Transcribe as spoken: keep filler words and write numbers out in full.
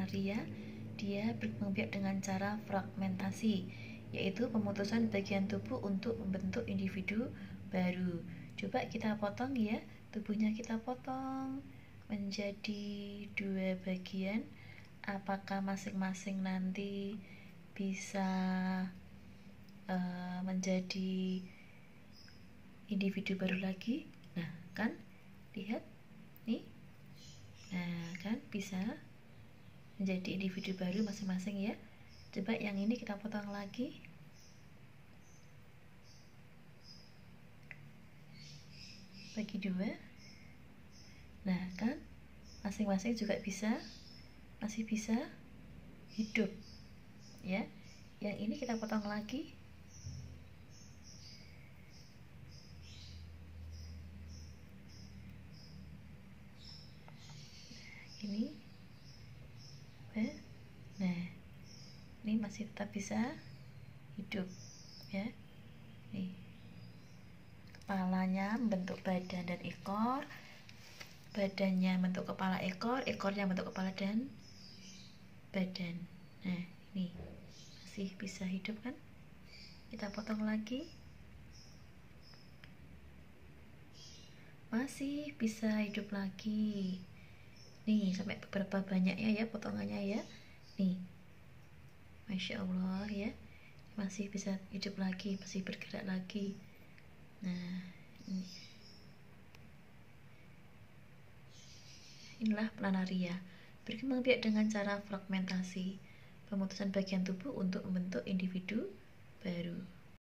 planaria, dia berkembang biak dengan cara fragmentasi, yaitu pemutusan bagian tubuh untuk membentuk individu baru. Coba kita potong ya, tubuhnya kita potong menjadi dua bagian. Apakah masing-masing nanti bisa uh, menjadi individu baru lagi? Nah, kan? Lihat nih. Nah, kan bisa menjadi individu baru masing-masing ya. Coba yang ini kita potong lagi. Bagi dua. Nah, kan masing-masing juga bisa masih bisa hidup ya. Yang ini kita potong lagi. Ini nah, ini masih tetap bisa hidup ya. Nih, kepalanya membentuk badan dan ekor, badannya bentuk kepala ekor, ekornya bentuk kepala dan badan. Nah, ini masih bisa hidup kan? Kita potong lagi. Masih bisa hidup lagi. Nih, sampai beberapa banyaknya ya potongannya ya. Nih. Masya Allah ya. Masih bisa hidup lagi, masih bergerak lagi. Nah, ini. Inilah planaria, berkembang biak dengan cara fragmentasi, pemutusan bagian tubuh untuk membentuk individu baru.